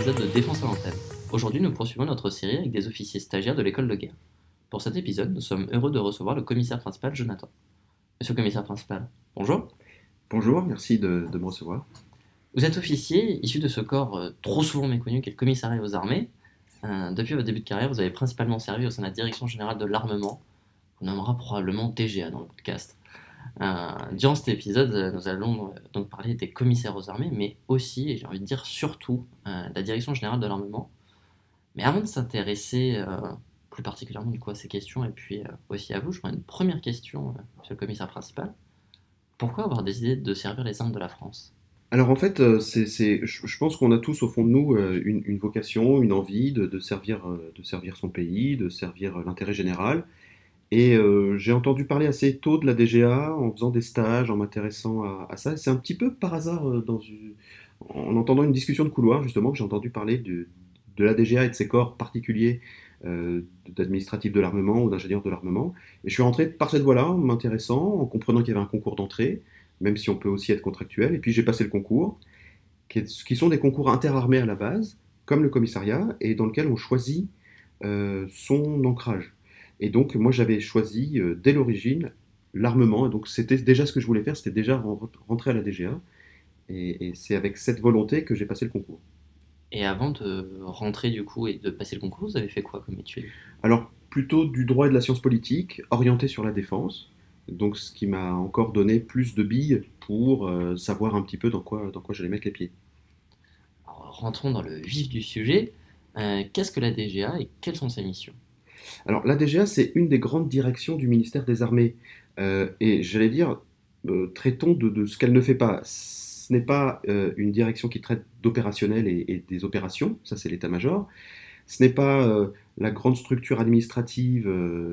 épisode de Défense à l'antenne. Aujourd'hui, nous poursuivons notre série avec des officiers stagiaires de l'école de guerre. Pour cet épisode, nous sommes heureux de recevoir le commissaire principal Jonathan. Monsieur le commissaire principal, bonjour. Bonjour, merci de me recevoir. Vous êtes officier issu de ce corps trop souvent méconnu qu'est le commissariat aux armées. Depuis votre début de carrière, vous avez principalement servi au sein de la direction générale de l'armement. On nommera probablement DGA dans le podcast. Durant cet épisode, nous allons donc parler des commissaires aux armées, mais aussi, et j'ai envie de dire surtout, de la direction générale de l'armement. Mais avant de s'intéresser plus particulièrement du coup, à ces questions, et puis aussi à vous, je prends une première question, monsieur le commissaire principal. Pourquoi avoir décidé de servir les armes de la France? Alors en fait, je pense qu'on a tous au fond de nous une vocation, une envie de servir son pays, de servir l'intérêt général. Et j'ai entendu parler assez tôt de la DGA en faisant des stages, en m'intéressant à ça. C'est un petit peu par hasard, en entendant une discussion de couloir, justement, que j'ai entendu parler de la DGA et de ses corps particuliers d'administratifs de l'armement ou d'ingénieurs de l'armement. Et je suis rentré par cette voie-là, en m'intéressant, en comprenant qu'il y avait un concours d'entrée, même si on peut aussi être contractuel. Et puis j'ai passé le concours, qui sont des concours interarmés à la base, comme le commissariat, et dans lequel on choisit son ancrage. Et donc, moi, j'avais choisi dès l'origine l'armement. Et donc, c'était déjà ce que je voulais faire, c'était déjà rentrer à la DGA. Et c'est avec cette volonté que j'ai passé le concours. Et avant de rentrer du coup et de passer le concours, vous avez fait quoi comme étude? Alors, plutôt du droit et de la science politique, orienté sur la défense. Donc, ce qui m'a encore donné plus de billes pour savoir un petit peu dans quoi j'allais mettre les pieds. Alors, rentrons dans le vif du sujet. Qu'est-ce que la DGA et quelles sont ses missions? Alors, la DGA, c'est une des grandes directions du ministère des Armées. Et j'allais dire, traitons de ce qu'elle ne fait pas. Ce n'est pas une direction qui traite d'opérationnel et des opérations, ça c'est l'état-major. Ce n'est pas la grande structure administrative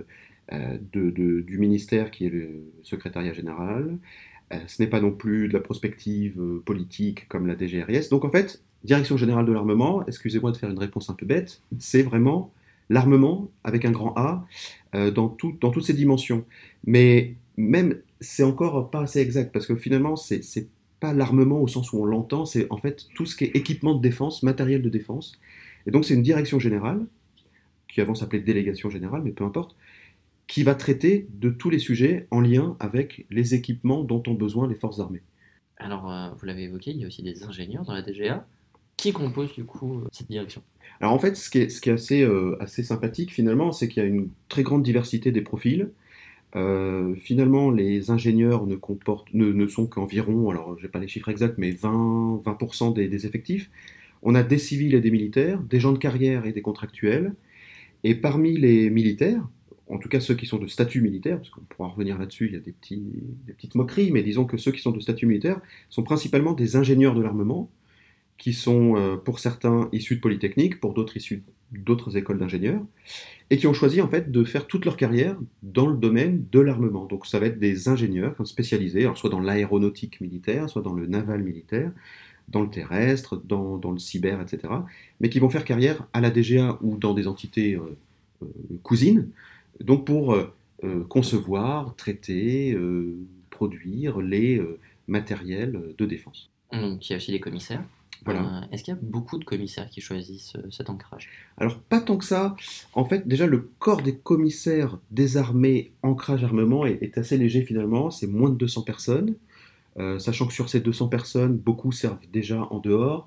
du ministère qui est le secrétariat général. Ce n'est pas non plus de la prospective politique comme la DGRIS. Donc en fait, Direction générale de l'armement, excusez-moi de faire une réponse un peu bête, c'est vraiment l'armement avec un grand A dans toutes ses dimensions. Mais même, c'est encore pas assez exact parce que finalement, c'est pas l'armement au sens où on l'entend, c'est en fait tout ce qui est équipement de défense, matériel de défense. Et donc c'est une direction générale, qui avant s'appelait délégation générale, mais peu importe, qui va traiter de tous les sujets en lien avec les équipements dont ont besoin les forces armées. Alors, vous l'avez évoqué, il y a aussi des ingénieurs dans la DGA. Qui compose du coup cette direction? Alors en fait, ce qui est assez sympathique finalement, c'est qu'il y a une très grande diversité des profils. Finalement, les ingénieurs ne sont qu'environ, alors je n'ai pas les chiffres exacts, mais 20% des effectifs. On a des civils et des militaires, des gens de carrière et des contractuels. Et parmi les militaires, en tout cas ceux qui sont de statut militaire, parce qu'on pourra revenir là-dessus, il y a des petites moqueries, mais disons que ceux qui sont de statut militaire sont principalement des ingénieurs de l'armement, qui sont pour certains issus de Polytechnique, pour d'autres issus d'autres écoles d'ingénieurs, et qui ont choisi en fait de faire toute leur carrière dans le domaine de l'armement. Donc ça va être des ingénieurs spécialisés, alors soit dans l'aéronautique militaire, soit dans le naval militaire, dans le terrestre, dans le cyber, etc., mais qui vont faire carrière à la DGA ou dans des entités cousines, donc pour concevoir, traiter, produire les matériels de défense. Donc, il y a aussi des commissaires. Voilà. Est-ce qu'il y a beaucoup de commissaires qui choisissent cet ancrage? Alors, pas tant que ça. En fait, déjà, le corps des commissaires des armées ancrage armement est assez léger finalement. C'est moins de 200 personnes. Sachant que sur ces 200 personnes, beaucoup servent déjà en dehors,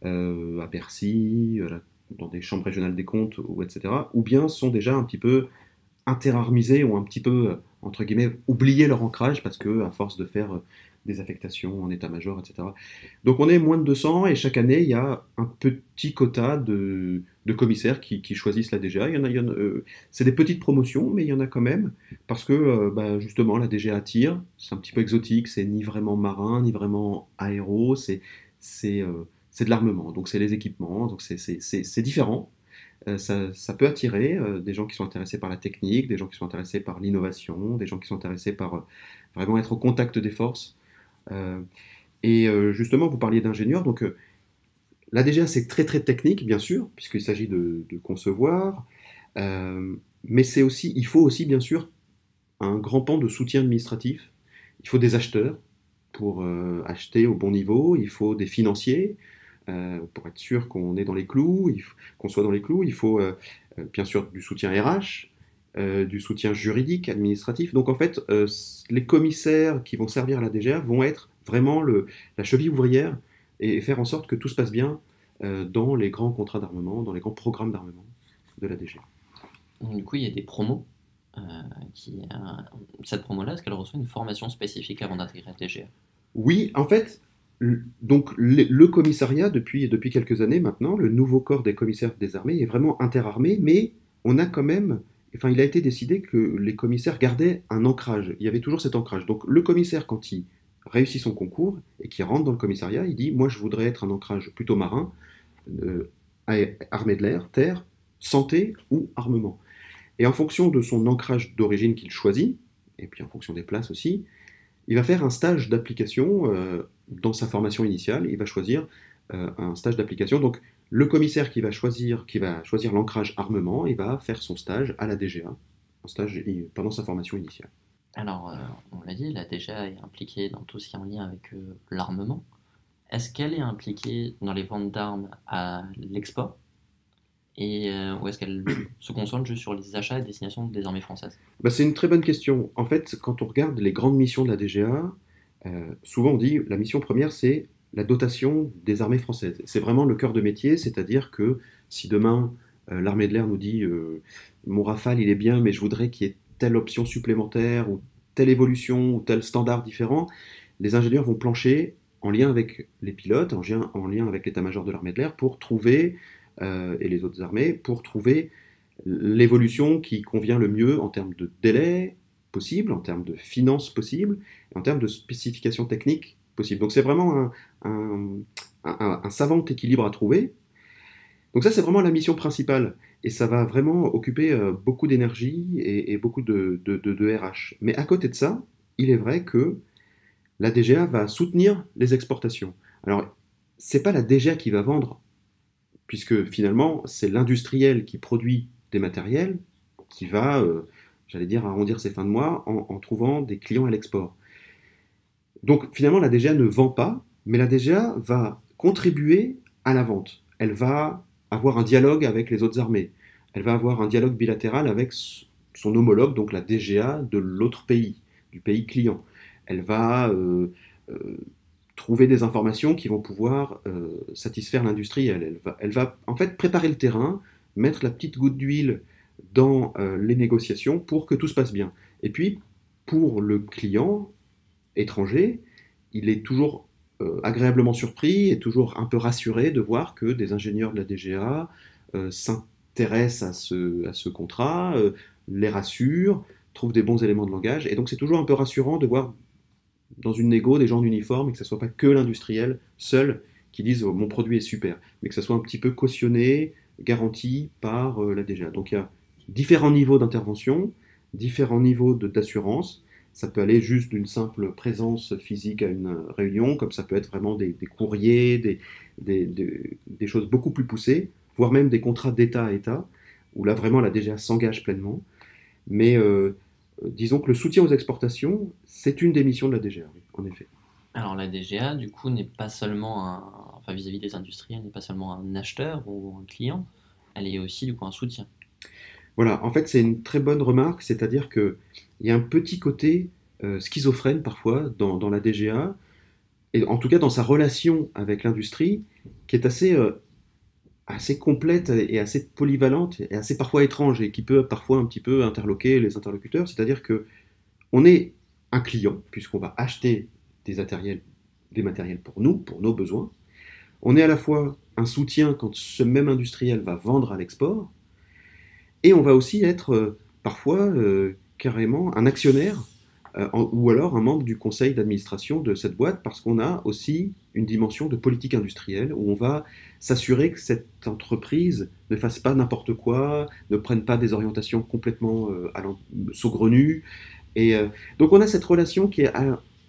à Bercy, dans des chambres régionales des comptes, ou etc. Ou bien sont déjà un petit peu interarmisés ou un petit peu, entre guillemets, oublié leur ancrage parce que, à force de faire des affectations en état-major, etc. Donc on est moins de 200 et chaque année, il y a un petit quota de commissaires qui choisissent la DGA. C'est des petites promotions, mais il y en a quand même parce que justement la DGA attire. C'est un petit peu exotique, c'est ni vraiment marin, ni vraiment aéro, c'est c'est de l'armement, donc c'est les équipements, donc c'est différent. Ça peut attirer des gens qui sont intéressés par la technique, des gens qui sont intéressés par l'innovation, des gens qui sont intéressés par vraiment être au contact des forces. Euh, Justement, vous parliez d'ingénieurs, donc la DGA c'est très très technique, bien sûr, puisqu'il s'agit de concevoir, mais il faut aussi bien sûr un grand pan de soutien administratif. Il faut des acheteurs pour acheter au bon niveau, il faut des financiers, pour être sûr qu'on est dans les clous, qu'on soit dans les clous. Il faut bien sûr du soutien RH, du soutien juridique, administratif. Donc en fait, les commissaires qui vont servir à la DGA vont être vraiment la cheville ouvrière et faire en sorte que tout se passe bien dans les grands contrats d'armement, dans les grands programmes d'armement de la DGA. Donc, du coup, il y a des promos. euh, cette promo-là, est-ce qu'elle reçoit une formation spécifique avant d'intégrer la TGA? Oui, en fait, donc le commissariat, depuis quelques années maintenant, le nouveau corps des commissaires des armées est vraiment interarmé, mais on a quand même, enfin, il a été décidé que les commissaires gardaient un ancrage. Il y avait toujours cet ancrage. Donc le commissaire, quand il réussit son concours et qu'il rentre dans le commissariat, il dit, moi, je voudrais être un ancrage plutôt marin, euh, armée de l'air, terre, santé ou armement. Et en fonction de son ancrage d'origine qu'il choisit, et puis en fonction des places aussi, il va faire un stage d'application dans sa formation initiale. Il va choisir un stage d'application. Donc, le commissaire qui va choisir l'ancrage armement, il va faire son stage à la DGA, un stage pendant sa formation initiale. Alors, on l'a dit, la TGA est impliquée dans tout ce qui est en lien avec l'armement. Est-ce qu'elle est impliquée dans les ventes d'armes à l'export? Ou est-ce qu'elle se concentre juste sur les achats à destination des armées françaises? Bah, c'est une très bonne question. En fait, quand on regarde les grandes missions de la DGA, souvent on dit la mission première, c'est la dotation des armées françaises. C'est vraiment le cœur de métier, c'est-à-dire que si demain l'armée de l'air nous dit mon Rafale il est bien, mais je voudrais qu'il y ait telle option supplémentaire ou telle évolution ou tel standard différent, les ingénieurs vont plancher en lien avec les pilotes, en lien avec l'état-major de l'armée de l'air pour trouver, et les autres armées, pour trouver l'évolution qui convient le mieux en termes de délai possible, en termes de finances possibles, et en termes de spécifications techniques possibles. Donc c'est vraiment un savant équilibre à trouver. Donc ça c'est vraiment la mission principale. Et ça va vraiment occuper beaucoup d'énergie et beaucoup de RH. Mais à côté de ça, il est vrai que la DGA va soutenir les exportations. Alors, c'est pas la DGA qui va vendre, puisque finalement, c'est l'industriel qui produit des matériels qui va, j'allais dire, arrondir ses fins de mois en trouvant des clients à l'export. Donc finalement, la DGA ne vend pas, mais la DGA va contribuer à la vente. Elle va avoir un dialogue avec les autres armées. Elle va avoir un dialogue bilatéral avec son homologue, donc la DGA de l'autre pays, du pays client. Elle va euh, trouver des informations qui vont pouvoir satisfaire l'industriel. Elle va en fait préparer le terrain, mettre la petite goutte d'huile dans les négociations pour que tout se passe bien. Et puis, pour le client étranger, il est toujours agréablement surpris et toujours un peu rassuré de voir que des ingénieurs de la DGA s'intéressent à ce contrat, les rassurent, trouvent des bons éléments de langage. Et donc c'est toujours un peu rassurant de voir dans une négo des gens d'uniforme et que ce ne soit pas que l'industriel seul qui dise oh, mon produit est super, mais que ça soit un petit peu cautionné, garanti par la DGA. Donc il y a différents niveaux d'intervention, différents niveaux d'assurance. Ça peut aller juste d'une simple présence physique à une réunion, comme ça peut être vraiment des courriers, des choses beaucoup plus poussées, voire même des contrats d'État à État, où là vraiment la DGA s'engage pleinement. Mais disons que le soutien aux exportations, c'est une des missions de la DGA, oui, en effet. Alors la DGA, du coup, n'est pas seulement enfin vis-à-vis des industriels, n'est pas seulement un acheteur ou un client, elle est aussi du coup un soutien. Voilà, en fait, c'est une très bonne remarque, c'est-à-dire qu'il y a un petit côté schizophrène parfois dans la DGA, et en tout cas dans sa relation avec l'industrie, qui est assez complète et assez polyvalente et assez parfois étrange et qui peut parfois un petit peu interloquer les interlocuteurs. C'est-à-dire que on est un client puisqu'on va acheter des matériels pour nous, pour nos besoins. On est à la fois un soutien quand ce même industriel va vendre à l'export et on va aussi être parfois carrément un actionnaire ou alors un membre du conseil d'administration de cette boîte parce qu'on a aussi une dimension de politique industrielle où on va s'assurer que cette entreprise ne fasse pas n'importe quoi, ne prenne pas des orientations complètement saugrenues. Et donc on a cette relation qui est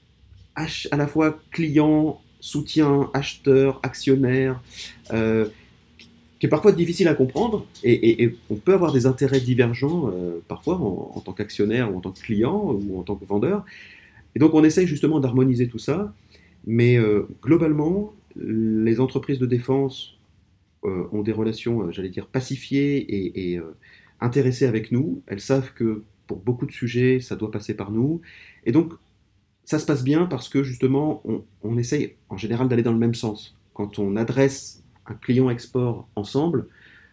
à la fois client, soutien, acheteur, actionnaire, euh, qui est parfois difficile à comprendre, et on peut avoir des intérêts divergents parfois en tant qu'actionnaire ou en tant que client ou en tant que vendeur. Et donc on essaye justement d'harmoniser tout ça, mais globalement, les entreprises de défense ont des relations, j'allais dire, pacifiées et intéressées avec nous. Elles savent que pour beaucoup de sujets, ça doit passer par nous. Et donc, ça se passe bien parce que justement, on essaye en général d'aller dans le même sens. Quand on adresse un client export ensemble,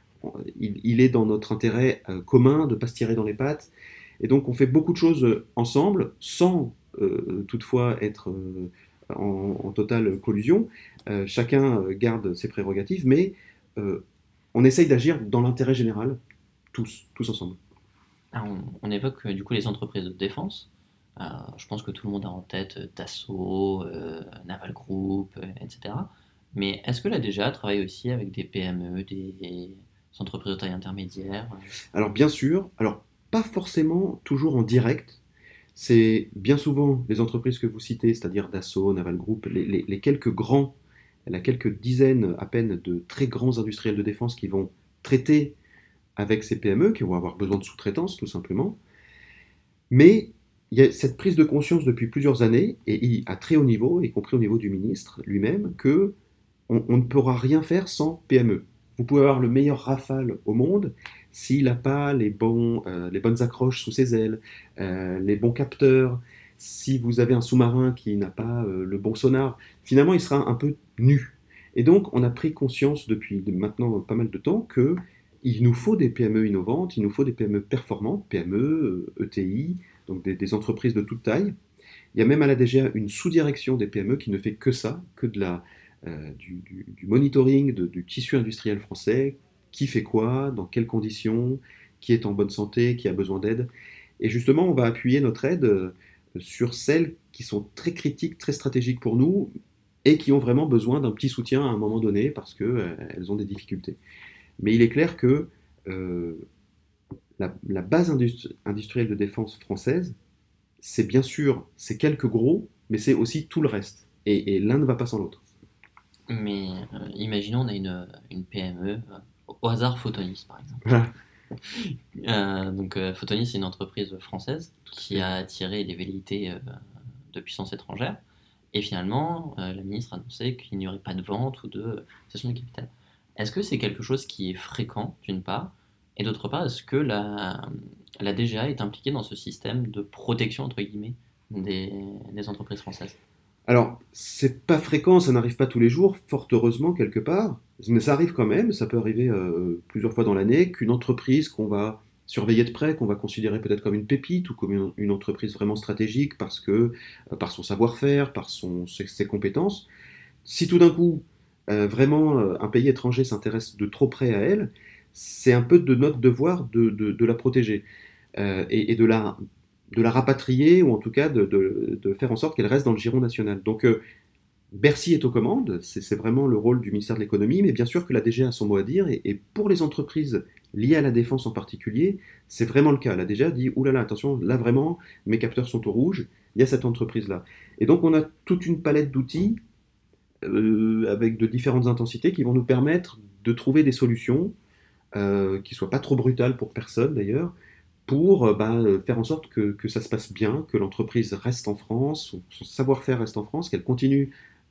il est dans notre intérêt commun de ne pas se tirer dans les pattes. Et donc, on fait beaucoup de choses ensemble, sans toutefois être en totale collusion. Chacun garde ses prérogatives, mais euh, on essaye d'agir dans l'intérêt général, tous ensemble. Alors, on évoque du coup les entreprises de défense. Je pense que tout le monde a en tête Dassault, Naval Group, etc. Mais est-ce que la DGA travaille aussi avec des PME, des entreprises de taille intermédiaire? Alors, bien sûr, alors pas forcément toujours en direct. C'est bien souvent les entreprises que vous citez, c'est-à-dire Dassault, Naval Group, les quelques grands, la quelques dizaines à peine de très grands industriels de défense qui vont traiter avec ces PME, qui vont avoir besoin de sous-traitance tout simplement. Mais il y a cette prise de conscience depuis plusieurs années, et à très haut niveau, y compris au niveau du ministre lui-même, que on ne pourra rien faire sans PME. Vous pouvez avoir le meilleur Rafale au monde, s'il n'a pas les bonnes accroches sous ses ailes, les bons capteurs, si vous avez un sous-marin qui n'a pas le bon sonar, finalement il sera un peu nu. Et donc on a pris conscience depuis maintenant pas mal de temps que il nous faut des PME innovantes, il nous faut des PME performantes, PME, ETI, donc des entreprises de toute taille. Il y a même à la DGA une sous-direction des PME qui ne fait que ça, que du monitoring du tissu industriel français, qui fait quoi, dans quelles conditions, qui est en bonne santé, qui a besoin d'aide. Et justement, on va appuyer notre aide sur celles qui sont très critiques, très stratégiques pour nous, et qui ont vraiment besoin d'un petit soutien à un moment donné parce qu'elles ont des difficultés. Mais il est clair que euh, la base industrielle de défense française, c'est bien sûr ces quelques gros, mais c'est aussi tout le reste. Et l'un ne va pas sans l'autre. Mais imaginons on a une PME, au hasard Photonis par exemple. Voilà, Photonis c'est une entreprise française tout à qui fait. a attiré des velléités de puissance étrangère. Et finalement, la ministre a annoncé qu'il n'y aurait pas de vente ou de cession de capital. Est-ce que c'est quelque chose qui est fréquent, d'une part, et d'autre part, est-ce que la DGA est impliquée dans ce système de protection, entre guillemets, des, des entreprises françaises? Alors, c'est pas fréquent, ça n'arrive pas tous les jours, fort heureusement quelque part, mais ça arrive quand même, ça peut arriver plusieurs fois dans l'année, qu'une entreprise qu'on va surveiller de près, qu'on va considérer peut-être comme une pépite ou comme une entreprise vraiment stratégique parce que par son savoir-faire, par ses compétences, si tout d'un coup vraiment un pays étranger s'intéresse de trop près à elle, c'est un peu de notre devoir de la protéger et de la rapatrier, ou en tout cas de faire en sorte qu'elle reste dans le giron national. Donc Bercy est aux commandes, c'est vraiment le rôle du ministère de l'économie, mais bien sûr que la DGA a son mot à dire, et pour les entreprises liées à la défense en particulier, c'est vraiment le cas. La DGA dit, oulala, attention, là vraiment, mes capteurs sont au rouge, il y a cette entreprise-là. Et donc on a toute une palette d'outils avec de différentes intensités qui vont nous permettre de trouver des solutions qui ne soient pas trop brutales pour personne d'ailleurs, pour faire en sorte que ça se passe bien, que l'entreprise reste en France, son savoir-faire reste en France, qu'elle continue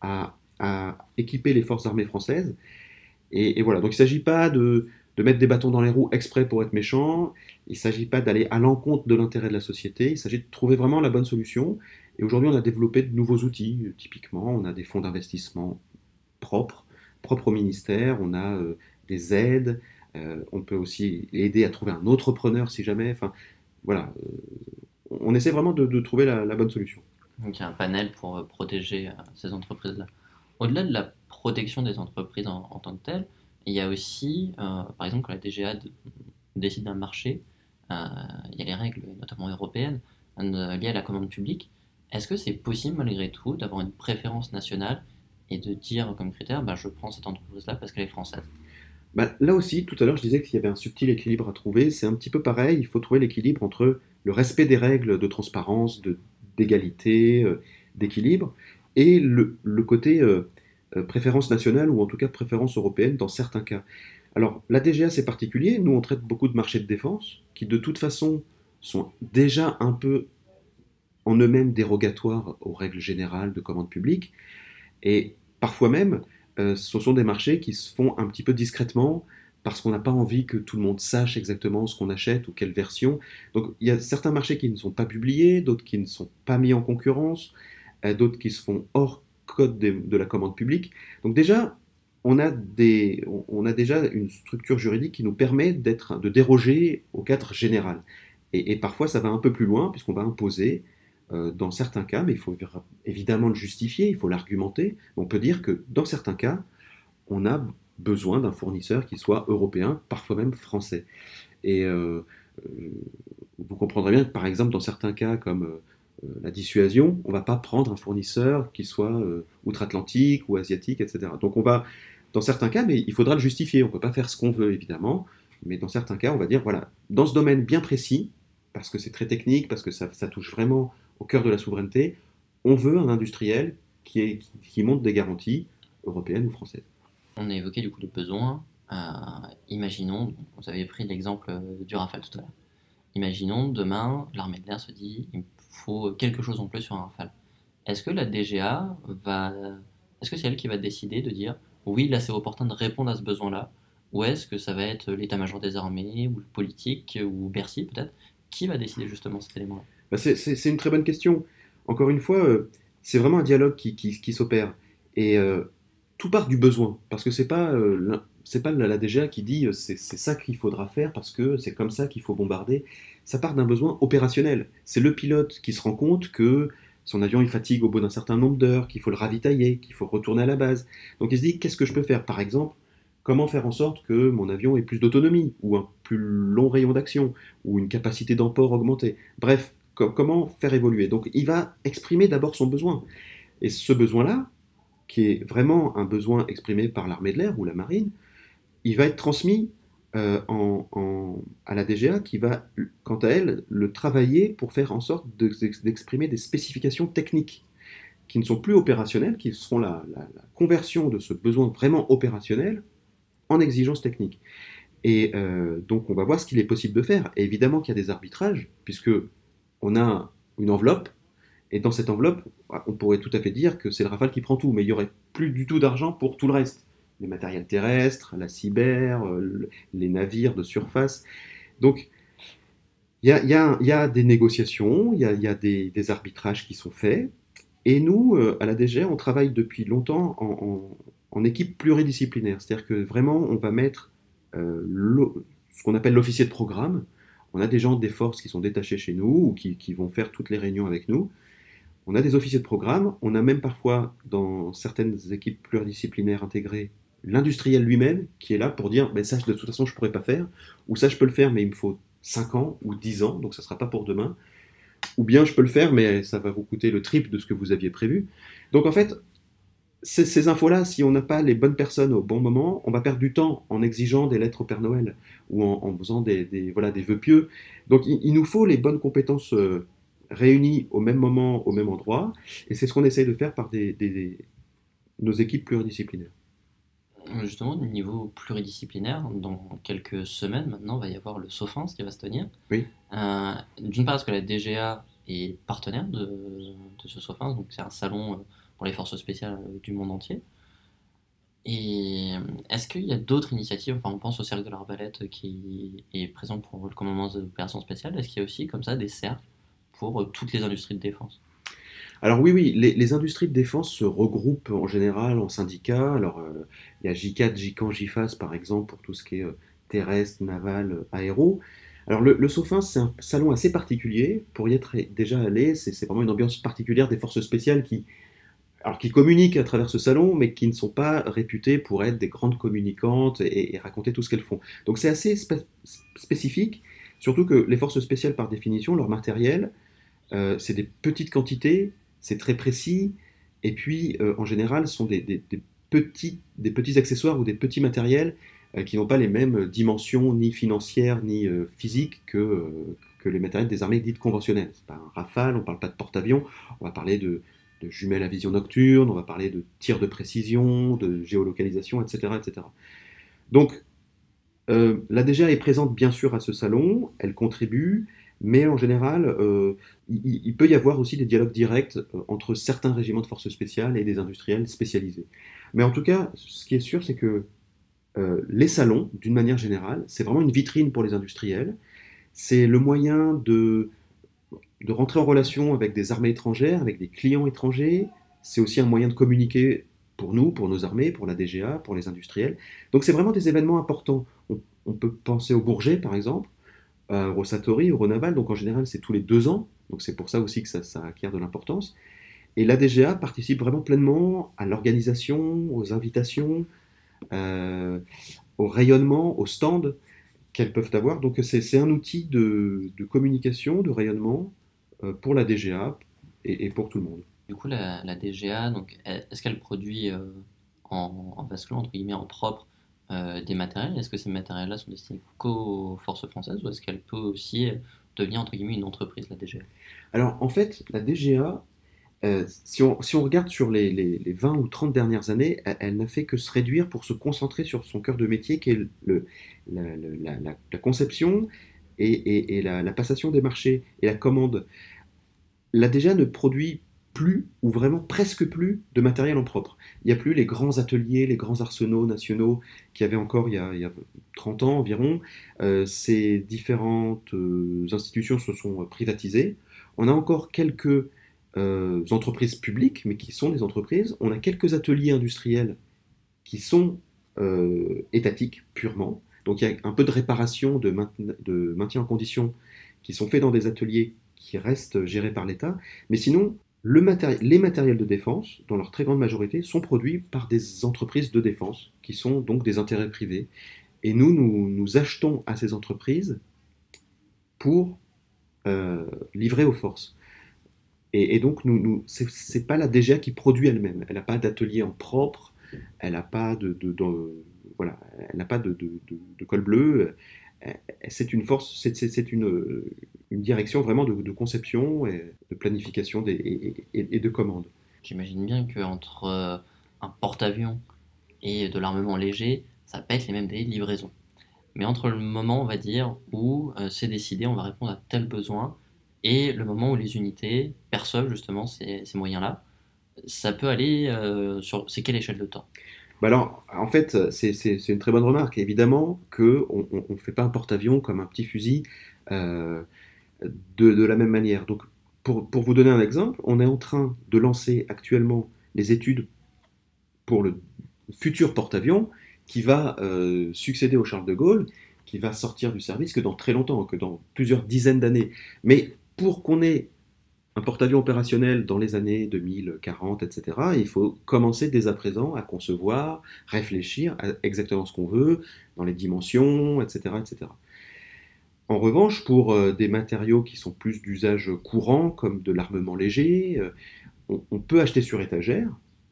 à équiper les forces armées françaises. Et voilà, donc il ne s'agit pas de mettre des bâtons dans les roues exprès pour être méchant, il ne s'agit pas d'aller à l'encontre de l'intérêt de la société, il s'agit de trouver vraiment la bonne solution. Et aujourd'hui, on a développé de nouveaux outils, typiquement, on a des fonds d'investissement propres au ministère, on a des aides, on peut aussi aider à trouver un autre preneur si jamais. Enfin, voilà, on essaie vraiment de trouver la bonne solution. Donc il y a un panel pour protéger ces entreprises-là. Au-delà de la protection des entreprises en tant que telles, il y a aussi, par exemple, quand la DGA décide d'un marché, euh, il y a les règles, notamment européennes, liées à la commande publique. Est-ce que c'est possible malgré tout d'avoir une préférence nationale et de dire comme critère, bah, je prends cette entreprise-là parce qu'elle est française? Bah, là aussi, tout à l'heure, je disais qu'il y avait un subtil équilibre à trouver. C'est un petit peu pareil. Il faut trouver l'équilibre entre le respect des règles de transparence, d'égalité, d'équilibre, et le côté préférence nationale ou en tout cas préférence européenne dans certains cas. Alors, la DGA, c'est particulier. Nous, on traite beaucoup de marchés de défense qui, de toute façon, sont déjà un peu en eux-mêmes dérogatoires aux règles générales de commande publique. Et parfois même, ce sont des marchés qui se font un petit peu discrètement parce qu'on n'a pas envie que tout le monde sache exactement ce qu'on achète ou quelle version. Donc il y a certains marchés qui ne sont pas publiés, d'autres qui ne sont pas mis en concurrence, d'autres qui se font hors code de la commande publique. Donc déjà, on a déjà une structure juridique qui nous permet de déroger au cadre général. Et parfois, ça va un peu plus loin, puisqu'on va imposer, dans certains cas, mais il faut évidemment le justifier, il faut l'argumenter. On peut dire que dans certains cas, on a besoin d'un fournisseur qui soit européen, parfois même français. Et vous comprendrez bien que, par exemple, dans certains cas comme la dissuasion, on ne va pas prendre un fournisseur qui soit outre-Atlantique ou asiatique, etc. Donc on va, dans certains cas, mais il faudra le justifier. On ne peut pas faire ce qu'on veut, évidemment, mais dans certains cas, on va dire, voilà, dans ce domaine bien précis, parce que c'est très technique, parce que ça touche vraiment au cœur de la souveraineté, on veut un industriel qui monte des garanties européennes ou françaises. On a évoqué du coup les besoins. Imaginons, vous avez pris l'exemple du Rafale tout à l'heure. Imaginons demain, l'armée de l'air se dit il me faut quelque chose en plus sur un Rafale. Est-ce que la DGA va. Est-ce que c'est elle qui va décider de dire oui, là c'est opportun de répondre à ce besoin-là? Ou est-ce que ça va être l'état-major des armées, ou le politique, ou Bercy peut-être, qui va décider justement cet élément-là? Bah, c'est une très bonne question. Encore une fois, c'est vraiment un dialogue qui s'opère. Et tout part du besoin. Parce que c'est pas la DGA qui dit c'est ça qu'il faudra faire parce que c'est comme ça qu'il faut bombarder. Ça part d'un besoin opérationnel. C'est le pilote qui se rend compte que son avion il fatigue au bout d'un certain nombre d'heures, qu'il faut le ravitailler, qu'il faut retourner à la base. Donc il se dit qu'est-ce que je peux faire? Par exemple, comment faire en sorte que mon avion ait plus d'autonomie, ou un plus long rayon d'action, ou une capacité d'emport augmentée. Bref, comment faire évoluer. Donc il va exprimer d'abord son besoin. Et ce besoin-là, qui est vraiment un besoin exprimé par l'armée de l'air ou la marine, il va être transmis à la DGA qui va, quant à elle, le travailler pour faire en sorte d'exprimer des spécifications techniques qui ne sont plus opérationnelles, qui seront la conversion de ce besoin vraiment opérationnel en exigences techniques. Et donc on va voir ce qu'il est possible de faire. Et évidemment qu'il y a des arbitrages, puisque on a une enveloppe, et dans cette enveloppe, on pourrait tout à fait dire que c'est le Rafale qui prend tout, mais il n'y aurait plus du tout d'argent pour tout le reste. Les matériels terrestres, la cyber, les navires de surface. Donc il y a des négociations, il y a des arbitrages qui sont faits. Et nous, à la DGA, on travaille depuis longtemps en équipe pluridisciplinaire. C'est-à-dire que vraiment, on va mettre ce qu'on appelle l'officier de programme. On a des gens des forces qui sont détachés chez nous ou qui vont faire toutes les réunions avec nous. On a des officiers de programme. On a même parfois, dans certaines équipes pluridisciplinaires intégrées, l'industriel lui-même qui est là pour dire ben ça, de toute façon, je ne pourrais pas faire. Ou ça, je peux le faire, mais il me faut 5 ans ou 10 ans, donc ça ne sera pas pour demain. Ou bien je peux le faire, mais ça va vous coûter le triple de ce que vous aviez prévu. Donc en fait, ces infos-là, si on n'a pas les bonnes personnes au bon moment, on va perdre du temps en exigeant des lettres au Père Noël ou en faisant voilà, des vœux pieux. Donc il nous faut les bonnes compétences réunies au même moment, au même endroit, et c'est ce qu'on essaye de faire par nos équipes pluridisciplinaires. Justement, au niveau pluridisciplinaire, dans quelques semaines maintenant, il va y avoir le SOFINS qui va se tenir. Oui. D'une part, parce que la DGA est partenaire de ce SOFINS, donc c'est un salon pour les forces spéciales du monde entier. Et est-ce qu'il y a d'autres initiatives, enfin on pense au cercle de l'Arbalète qui est présent pour le commandement des opérations spéciales, est-ce qu'il y a aussi comme ça des cercles pour toutes les industries de défense? Alors oui, les industries de défense se regroupent en général en syndicats. Alors il y a J4, JCAN, JFAS par exemple pour tout ce qui est terrestre, naval, aéro. Alors le SOFINS, c'est un salon assez particulier. Pour y être déjà allé, c'est vraiment une ambiance particulière des forces spéciales qui communiquent à travers ce salon, mais qui ne sont pas réputées pour être des grandes communicantes et raconter tout ce qu'elles font. Donc c'est assez spécifique, surtout que les forces spéciales, par définition, leur matériel, c'est des petites quantités, c'est très précis, et puis en général, ce sont des petits accessoires ou des petits matériels qui n'ont pas les mêmes dimensions, ni financières, ni physiques que les matériels des armées dites conventionnelles. C'est pas un Rafale, on ne parle pas de porte-avions, on va parler de jumelles à vision nocturne, on va parler de tirs de précision, de géolocalisation, etc. etc. Donc, la DGA est présente bien sûr à ce salon, elle contribue, mais en général, il peut y avoir aussi des dialogues directs entre certains régiments de forces spéciales et des industriels spécialisés. Mais en tout cas, ce qui est sûr, c'est que les salons, d'une manière générale, c'est vraiment une vitrine pour les industriels. C'est le moyen de rentrer en relation avec des armées étrangères, avec des clients étrangers. C'est aussi un moyen de communiquer pour nous, pour nos armées, pour la DGA, pour les industriels. Donc c'est vraiment des événements importants. On peut penser au Bourget, par exemple, à Rosatori, au Ronaval, donc en général c'est tous les 2 ans, donc c'est pour ça aussi que ça acquiert de l'importance. Et la DGA participe vraiment pleinement à l'organisation, aux invitations, euh, au rayonnement, aux stands qu'elles peuvent avoir. Donc c'est un outil de communication, de rayonnement pour la DGA et pour tout le monde. Du coup, la DGA, donc, est-ce qu'elle produit en vase clos, entre guillemets, en propre, des matériels? Est-ce que ces matériels-là sont destinés qu'aux forces françaises ou est-ce qu'elle peut aussi devenir, entre guillemets, une entreprise, la DGA? Alors en fait, la DGA, si on regarde sur les 20 ou 30 dernières années, elle n'a fait que se réduire pour se concentrer sur son cœur de métier qui est la conception et la passation des marchés et la commande. La DGA ne produit plus, ou vraiment presque plus, de matériel en propre. Il n'y a plus les grands ateliers, les grands arsenaux nationaux qu'il y avait encore il y a 30 ans environ. Ces différentes institutions se sont privatisées. On a encore quelques entreprises publiques, mais qui sont des entreprises. On a quelques ateliers industriels qui sont étatiques purement. Donc il y a un peu de réparation, de maintien en condition qui sont faits dans des ateliers qui restent gérés par l'État. Mais sinon, les matériels de défense, dans leur très grande majorité, sont produits par des entreprises de défense, qui sont donc des intérêts privés. Et nous achetons à ces entreprises pour livrer aux forces. Et donc, c'est pas la DGA qui produit elle-même. Elle n'a pas d'atelier en propre, elle n'a pas voilà, elle n'a pas de col bleu. C'est une force, c'est une direction vraiment de conception et de planification et de commande. J'imagine bien qu'entre un porte-avions et de l'armement léger, ça peut être les mêmes délais de livraison. Mais entre le moment, on va dire, où c'est décidé, on va répondre à tel besoin, et le moment où les unités perçoivent justement ces moyens-là, ça peut aller sur... C'est quelle échelle de temps? Bah alors, en fait, c'est une très bonne remarque. Évidemment qu'on ne fait pas un porte-avions comme un petit fusil euh, de la même manière. Donc, pour vous donner un exemple, on est en train de lancer actuellement les études pour le futur porte-avions qui va succéder au Charles de Gaulle, qui va sortir du service que dans très longtemps, que dans plusieurs dizaines d'années. Mais pour qu'on ait un porte-avions opérationnel dans les années 2040, etc., il faut commencer dès à présent à concevoir, réfléchir à exactement ce qu'on veut, dans les dimensions, etc., etc. En revanche, pour des matériaux qui sont plus d'usage courant, comme de l'armement léger, on peut acheter sur étagère,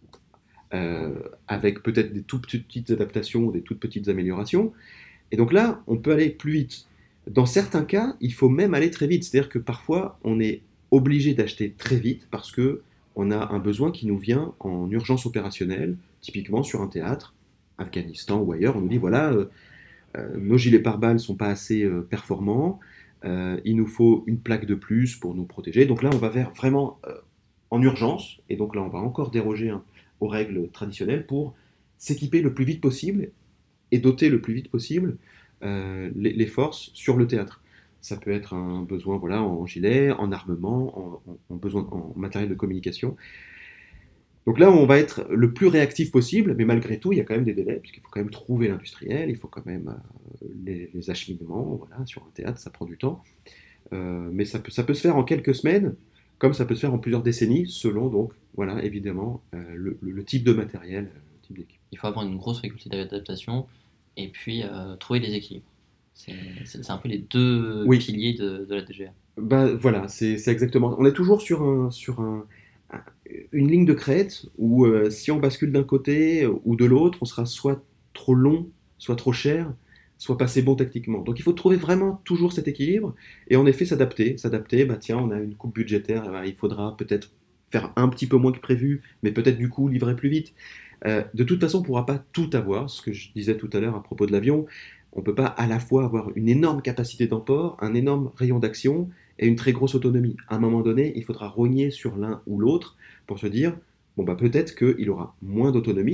avec peut-être des toutes petites adaptations, des toutes petites améliorations. Et donc là, on peut aller plus vite. Dans certains cas, il faut même aller très vite. C'est-à-dire que parfois, on est obligé d'acheter très vite parce que on a un besoin qui nous vient en urgence opérationnelle, typiquement sur un théâtre, Afghanistan ou ailleurs. On nous dit voilà, nos gilets pare-balles ne sont pas assez performants, il nous faut une plaque de plus pour nous protéger. Donc là, on va vers vraiment en urgence, et donc là, on va encore déroger aux règles traditionnelles pour s'équiper le plus vite possible et doter le plus vite possible les forces sur le théâtre. Ça peut être un besoin voilà, en gilet, en armement, en besoin, en matériel de communication. Donc là, on va être le plus réactif possible, mais malgré tout, il y a quand même des délais, puisqu'il faut quand même trouver l'industriel, il faut quand même les acheminements. Voilà, sur un théâtre, ça prend du temps. Mais ça peut se faire en quelques semaines, comme ça peut se faire en plusieurs décennies, selon donc, voilà, évidemment, le type de matériel, le type d'équipe. Il faut avoir une grosse faculté d'adaptation et puis trouver les équilibres. C'est un peu les deux Oui, piliers de la DGA. bah, voilà, c'est exactement. On est toujours un- une ligne de crête où si on bascule d'un côté ou de l'autre, on sera soit trop long, soit trop cher, soit pas assez bon tactiquement. Donc il faut trouver vraiment toujours cet équilibre et en effet s'adapter. S'adapter, bah tiens, on a une coupe budgétaire, eh ben, il faudra peut-être faire un petit peu moins que prévu, mais peut-être du coup livrer plus vite. De toute façon, on ne pourra pas tout avoir, ce que je disais tout à l'heure à propos de l'avion. On ne peut pas à la fois avoir une énorme capacité d'emport, un énorme rayon d'action et une très grosse autonomie. À un moment donné, il faudra rogner sur l'un ou l'autre pour se dire, bon bah peut-être qu'il aura moins d'autonomie,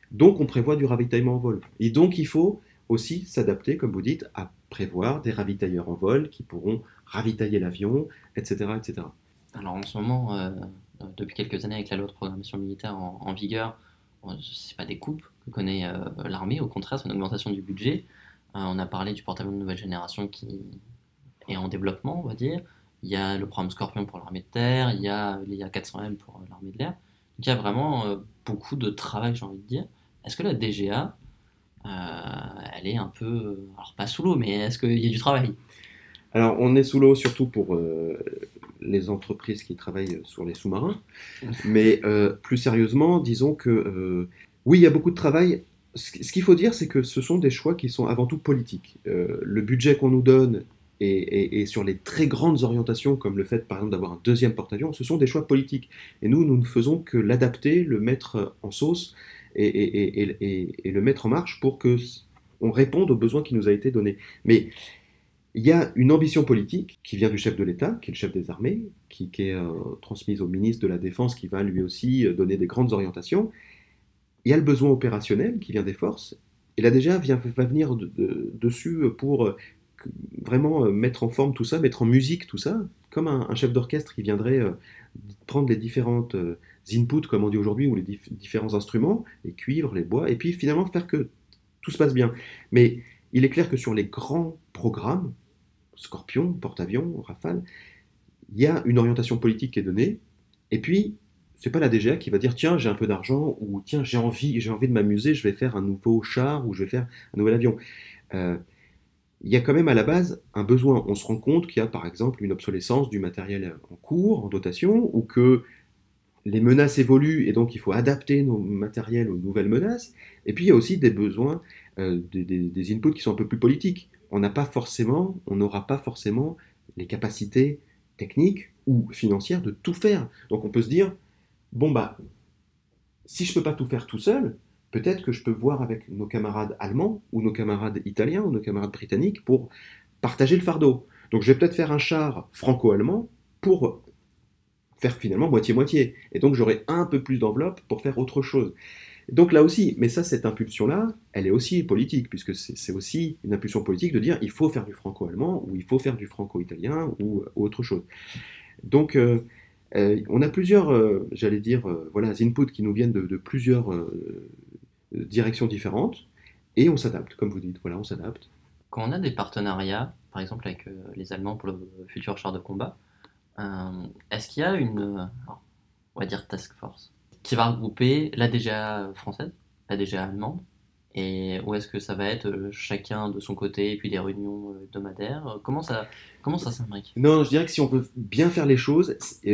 Donc on prévoit du ravitaillement en vol. Et donc il faut aussi s'adapter, comme vous dites, à prévoir des ravitailleurs en vol qui pourront ravitailler l'avion, etc., etc. Alors en ce moment, depuis quelques années, avec la loi de programmation militaire en vigueur, c'est pas des coupes que connaît l'armée, au contraire, c'est une augmentation du budget. On a parlé du porte-avions de nouvelle génération qui est en développement, on va dire. Il y a le programme Scorpion pour l'armée de terre, il y a l'IA 400M pour l'armée de l'air. Donc il y a vraiment beaucoup de travail, j'ai envie de dire. Est-ce que la DGA, elle est un peu, alors pas sous l'eau, mais est-ce qu'il y a du travail? Alors on est sous l'eau surtout pour les entreprises qui travaillent sur les sous-marins, mais plus sérieusement, disons que oui, il y a beaucoup de travail. Ce qu'il faut dire, c'est que ce sont des choix qui sont avant tout politiques. Le budget qu'on nous donne et sur les très grandes orientations, comme le fait par exemple d'avoir un deuxième porte-avions, ce sont des choix politiques. Et nous ne faisons que l'adapter, le mettre en sauce et le mettre en marche pour que on réponde aux besoins qui nous a été donné. Mais il y a une ambition politique qui vient du chef de l'État, qui est le chef des armées, qui est transmise au ministre de la Défense, qui va lui aussi donner des grandes orientations. Il y a le besoin opérationnel qui vient des forces, et là déjà va venir dessus pour vraiment mettre en forme tout ça, mettre en musique tout ça, comme un chef d'orchestre qui viendrait prendre les différentes inputs, comme on dit aujourd'hui, ou les différents instruments, les cuivres, les bois, et puis finalement faire que tout se passe bien. Mais il est clair que sur les grands programmes, Scorpion, Porte-Avions, Rafale, il y a une orientation politique qui est donnée, et puis c'est pas la DGA qui va dire tiens j'ai un peu d'argent ou tiens j'ai envie de m'amuser, je vais faire un nouveau char ou je vais faire un nouvel avion. Euh, il y a quand même à la base un besoin. On se rend compte qu'il y a par exemple une obsolescence du matériel en cours, en dotation, ou que les menaces évoluent et donc il faut adapter nos matériels aux nouvelles menaces. Et puis il y a aussi des besoins, des inputs qui sont un peu plus politiques. On n'aura pas forcément les capacités techniques ou financières de tout faire. Donc on peut se dire, bon bah, si je ne peux pas tout faire tout seul, peut-être que je peux voir avec nos camarades allemands ou nos camarades italiens ou nos camarades britanniques pour partager le fardeau. Donc je vais peut-être faire un char franco-allemand pour faire finalement moitié-moitié. Et donc j'aurai un peu plus d'enveloppe pour faire autre chose. Donc là aussi, mais ça, cette impulsion-là, elle est aussi politique, puisque c'est aussi une impulsion politique de dire il faut faire du franco-allemand, ou il faut faire du franco-italien, ou autre chose. Donc on a plusieurs, j'allais dire, voilà, inputs qui nous viennent de plusieurs directions différentes, et on s'adapte, comme vous dites, voilà, on s'adapte. Quand on a des partenariats, par exemple avec les Allemands pour le futur char de combat, est-ce qu'il y a on va dire task force, qui va regrouper la DGA française, la DGA allemande, ou est-ce que ça va être chacun de son côté et puis des réunions hebdomadaires? Comment ça s'imbrique? Non, je dirais que si on veut bien faire les choses,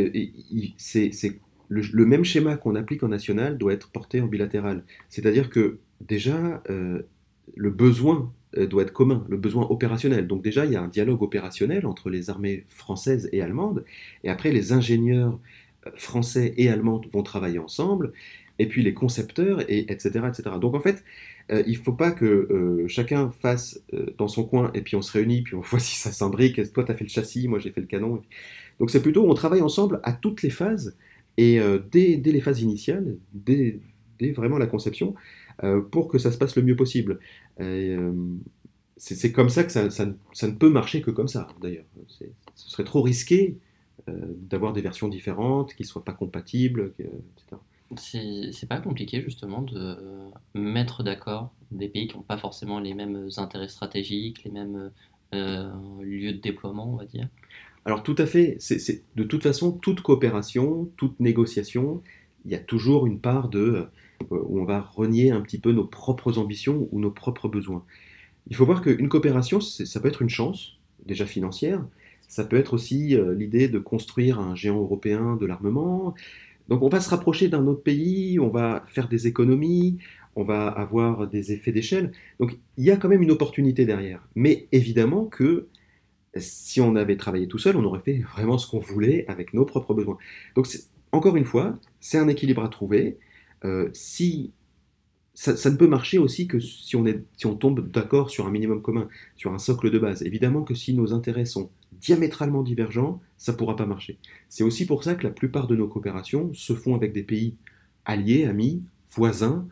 c'est le même schéma qu'on applique en national doit être porté en bilatéral. C'est-à-dire que déjà, le besoin doit être commun, le besoin opérationnel. Donc déjà, il y a un dialogue opérationnel entre les armées françaises et allemandes, et après les ingénieurs français et allemands vont travailler ensemble, et puis les concepteurs, etc., etc. Donc en fait, il ne faut pas que chacun fasse dans son coin, et puis on se réunit, puis on voit si ça s'imbrique. Toi, tu as fait le châssis, moi j'ai fait le canon. Donc c'est plutôt, on travaille ensemble à toutes les phases, et dès les phases initiales, dès vraiment la conception, pour que ça se passe le mieux possible. Et, c'est comme ça que ça ne peut marcher que comme ça, d'ailleurs. Ce serait trop risqué d'avoir des versions différentes, qui ne soient pas compatibles, etc. C'est pas compliqué justement de mettre d'accord des pays qui n'ont pas forcément les mêmes intérêts stratégiques, les mêmes lieux de déploiement, on va dire. Alors tout à fait, de toute façon, toute coopération, toute négociation, il y a toujours une part où on va renier un petit peu nos propres ambitions ou nos propres besoins. Il faut voir qu'une coopération, ça peut être une chance, déjà financière, ça peut être aussi l'idée de construire un géant européen de l'armement. Donc on va se rapprocher d'un autre pays, on va faire des économies, on va avoir des effets d'échelle. Donc il y a quand même une opportunité derrière. Mais évidemment que si on avait travaillé tout seul, on aurait fait vraiment ce qu'on voulait avec nos propres besoins. Donc encore une fois, c'est un équilibre à trouver. Si ça ne peut marcher aussi que si on tombe d'accord sur un minimum commun, sur un socle de base. Évidemment que si nos intérêts sont diamétralement divergents, ça ne pourra pas marcher. C'est aussi pour ça que la plupart de nos coopérations se font avec des pays alliés, amis, voisins,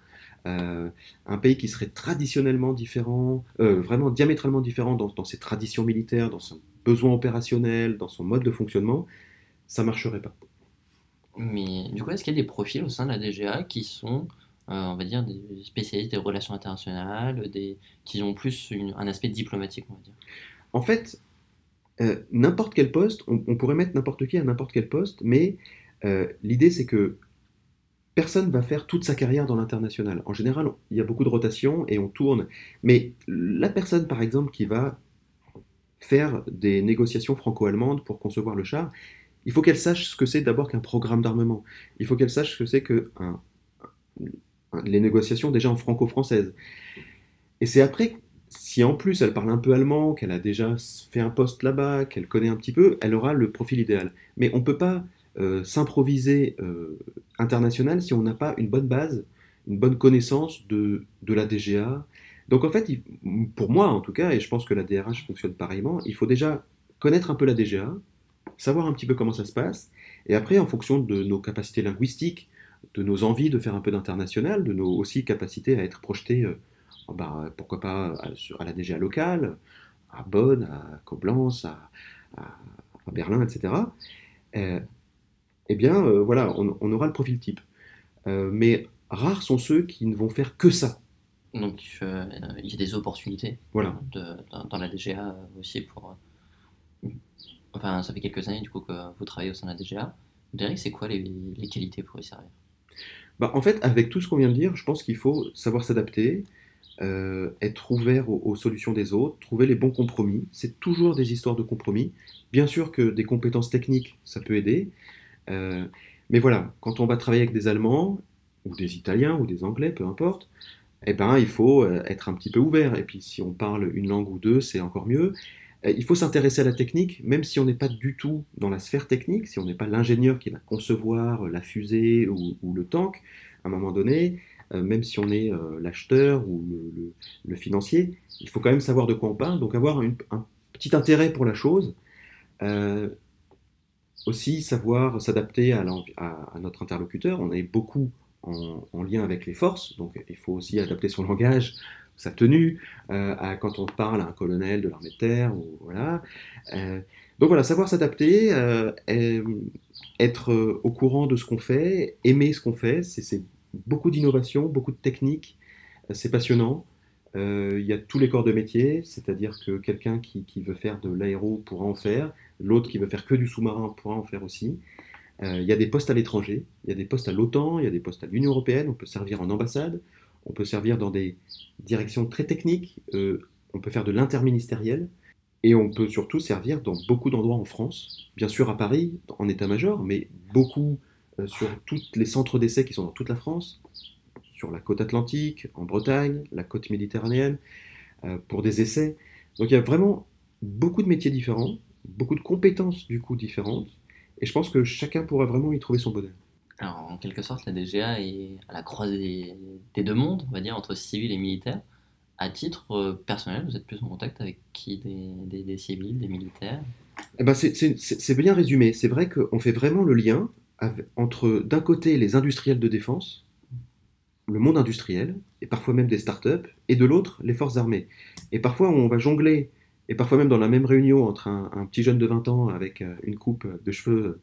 euh, un pays qui serait traditionnellement différent, vraiment diamétralement différent dans ses traditions militaires, dans son besoin opérationnel, dans son mode de fonctionnement, ça marcherait pas. Mais du coup, est-ce qu'il y a des profils au sein de la DGA qui sont, on va dire, des spécialistes des relations internationales, qui ont plus un aspect diplomatique, on va dire? En fait, n'importe quel poste, on pourrait mettre n'importe qui à n'importe quel poste, mais l'idée c'est que personne va faire toute sa carrière dans l'international. En général, il y a beaucoup de rotation et on tourne. Mais la personne, par exemple, qui va faire des négociations franco-allemandes pour concevoir le char, il faut qu'elle sache ce que c'est d'abord qu'un programme d'armement. Il faut qu'elle sache ce que c'est que les négociations déjà en franco-française. Et c'est après, si en plus elle parle un peu allemand, qu'elle a déjà fait un poste là-bas, qu'elle connaît un petit peu, elle aura le profil idéal. Mais on ne peut pas s'improviser international si on n'a pas une bonne base, une bonne connaissance de la DGA. Donc en fait, pour moi en tout cas, et je pense que la DRH fonctionne pareillement, il faut déjà connaître un peu la DGA, savoir un petit peu comment ça se passe, et après, en fonction de nos capacités linguistiques, de nos envies de faire un peu d'international, de nos aussi capacités à être projetés, pourquoi pas à la DGA locale, à Bonn, à Koblenz, à- à Berlin, etc. Euh, eh bien, voilà, on aura le profil type. Mais rares sont ceux qui ne vont faire que ça. Donc, il y a des opportunités Voilà. dans la DGA aussi pour. Enfin, ça fait quelques années du coup que vous travaillez au sein de la DGA. Vous diriez que c'est quoi les qualités pour y servir? Bah, en fait, avec tout ce qu'on vient de dire, je pense qu'il faut savoir s'adapter, être ouvert aux solutions des autres, trouver les bons compromis. C'est toujours des histoires de compromis. Bien sûr que des compétences techniques, ça peut aider. euh, mais voilà, quand on va travailler avec des Allemands, ou des Italiens, ou des Anglais, peu importe, eh ben, il faut être un petit peu ouvert. Et puis, si on parle une langue ou deux, c'est encore mieux. Il faut s'intéresser à la technique, même si on n'est pas du tout dans la sphère technique, si on n'est pas l'ingénieur qui va concevoir la fusée ou le tank, à un moment donné, même si on est l'acheteur ou le financier, il faut quand même savoir de quoi on parle, donc avoir un petit intérêt pour la chose. Euh, Aussi savoir s'adapter à notre interlocuteur. On est beaucoup en lien avec les forces, donc il faut aussi adapter son langage, sa tenue, quand on parle à un colonel de l'armée de terre, ou, voilà. Euh, donc voilà, savoir s'adapter, être au courant de ce qu'on fait, aimer ce qu'on fait, c'est beaucoup d'innovation, beaucoup de techniques, c'est passionnant. Il y a tous les corps de métier, c'est-à-dire que quelqu'un qui veut faire de l'aéro pourra en faire, l'autre qui veut faire que du sous-marin pourra en faire aussi. Il y a des postes à l'étranger, il y a des postes à l'OTAN, il y a des postes à l'Union européenne, on peut servir en ambassade, on peut servir dans des directions très techniques, on peut faire de l'interministériel, et on peut surtout servir dans beaucoup d'endroits en France, bien sûr à Paris, en état-major, mais beaucoup sur tous les centres d'essai qui sont dans toute la France, sur la côte atlantique, en Bretagne, la côte méditerranéenne, pour des essais. Donc il y a vraiment beaucoup de métiers différents, beaucoup de compétences du coup différentes, et je pense que chacun pourra vraiment y trouver son bonheur. Alors, en quelque sorte, la DGA est à la croisée des deux mondes, on va dire, entre civil et militaire. À titre personnel, vous êtes plus en contact avec qui? Des civils, des militaires? Eh ben c'est bien résumé. C'est vrai qu'on fait vraiment le lien entre d'un côté les industriels de défense, le monde industriel, et parfois même des startups, et de l'autre les forces armées. Et parfois on va jongler, et parfois même dans la même réunion entre un petit jeune de 20 ans avec une coupe de cheveux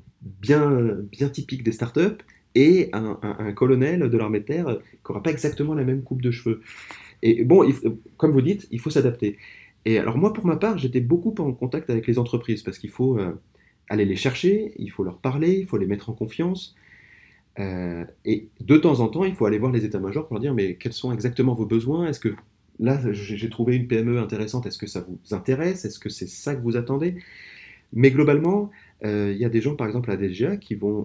bien typique des startups, et un colonel de l'armée de terre qui n'aura pas exactement la même coupe de cheveux. Et bon, comme vous dites, il faut s'adapter. Et alors moi, pour ma part, j'étais beaucoup en contact avec les entreprises parce qu'il faut aller les chercher, il faut leur parler, il faut les mettre en confiance. Et de temps en temps, il faut aller voir les états-majors pour leur dire, mais quels sont exactement vos besoins? Est-ce que là, j'ai trouvé une PME intéressante, est-ce que ça vous intéresse? Est-ce que c'est ça que vous attendez? Mais globalement, il y a des gens, par exemple à la DGA, qui vont,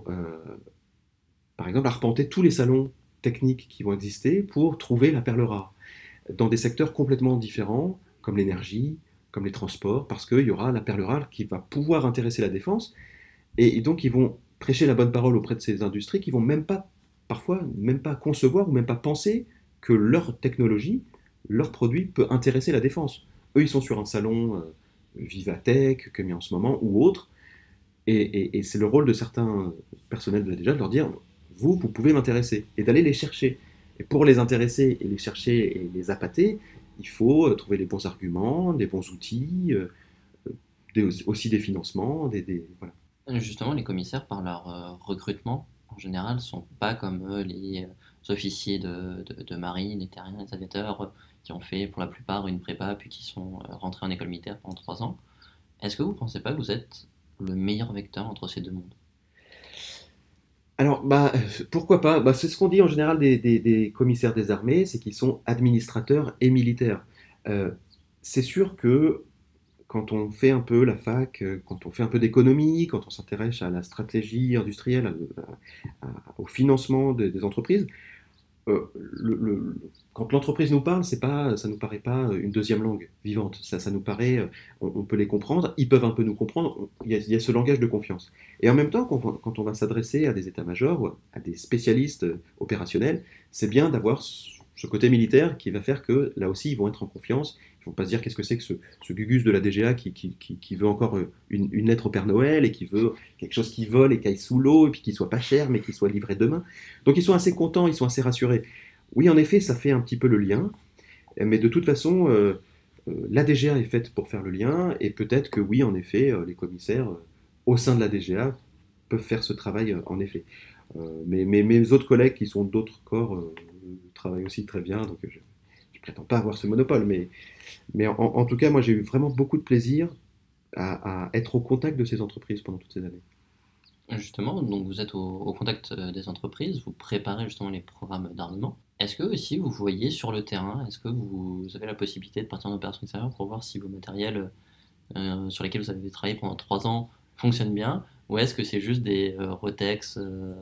par exemple, arpenter tous les salons techniques qui vont exister pour trouver la perle rare dans des secteurs complètement différents, comme l'énergie, comme les transports, parce qu'il y aura la perle rare qui va pouvoir intéresser la défense. Et donc, ils vont prêcher la bonne parole auprès de ces industries qui vont même pas, parfois, même pas concevoir ou même pas penser que leur technologie, leur produit peut intéresser la défense. Eux, ils sont sur un salon Vivatech, comme il y a en ce moment, ou autre, et c'est le rôle de certains personnels de la DGA de leur dire, vous pouvez m'intéresser, et d'aller les chercher. Et pour les intéresser et les chercher et les appâter, il faut trouver les bons arguments, des bons outils, aussi des financements, voilà. Justement, les commissaires, par leur recrutement, en général, sont pas comme les officiers de marine, les terriens, les aviateurs, qui ont fait pour la plupart une prépa, puis qui sont rentrés en école militaire pendant 3 ans. Est-ce que vous pensez pas que vous êtes le meilleur vecteur entre ces deux mondes? Alors, pourquoi pas? C'est ce qu'on dit en général des commissaires des armées, c'est qu'ils sont administrateurs et militaires. Euh, c'est sûr que quand on fait un peu la fac, quand on fait un peu d'économie, quand on s'intéresse à la stratégie industrielle, au financement des entreprises, quand l'entreprise nous parle, ça nous paraît pas une deuxième langue vivante. Ça nous paraît, on peut les comprendre, ils peuvent un peu nous comprendre. Il y a ce langage de confiance. Et en même temps, quand on va s'adresser à des états-majors ou à des spécialistes opérationnels, c'est bien d'avoir ce côté militaire qui va faire que là aussi, ils vont être en confiance. Ils vont pas se dire qu'est-ce que c'est que ce Gugus de la DGA qui veut encore une lettre au Père Noël et qui veut quelque chose qui vole et qui aille sous l'eau et puis qui soit pas cher mais qui soit livré demain. Donc ils sont assez contents, ils sont assez rassurés. Oui, en effet, ça fait un petit peu le lien, mais de toute façon, la DGA est faite pour faire le lien, et peut-être que oui, en effet, les commissaires au sein de la DGA peuvent faire ce travail, en effet. Mais mes autres collègues qui sont d'autres corps travaillent aussi très bien, donc je ne prétends pas avoir ce monopole, mais en tout cas, moi j'ai eu vraiment beaucoup de plaisir à être au contact de ces entreprises pendant toutes ces années. Justement, donc vous êtes au contact des entreprises, vous préparez justement les programmes d'armement. Est-ce que aussi vous voyez sur le terrain, est-ce que vous avez la possibilité de partir en opération extérieure pour voir si vos matériels sur lesquels vous avez travaillé pendant 3 ans fonctionnent bien, ou est-ce que c'est juste des retex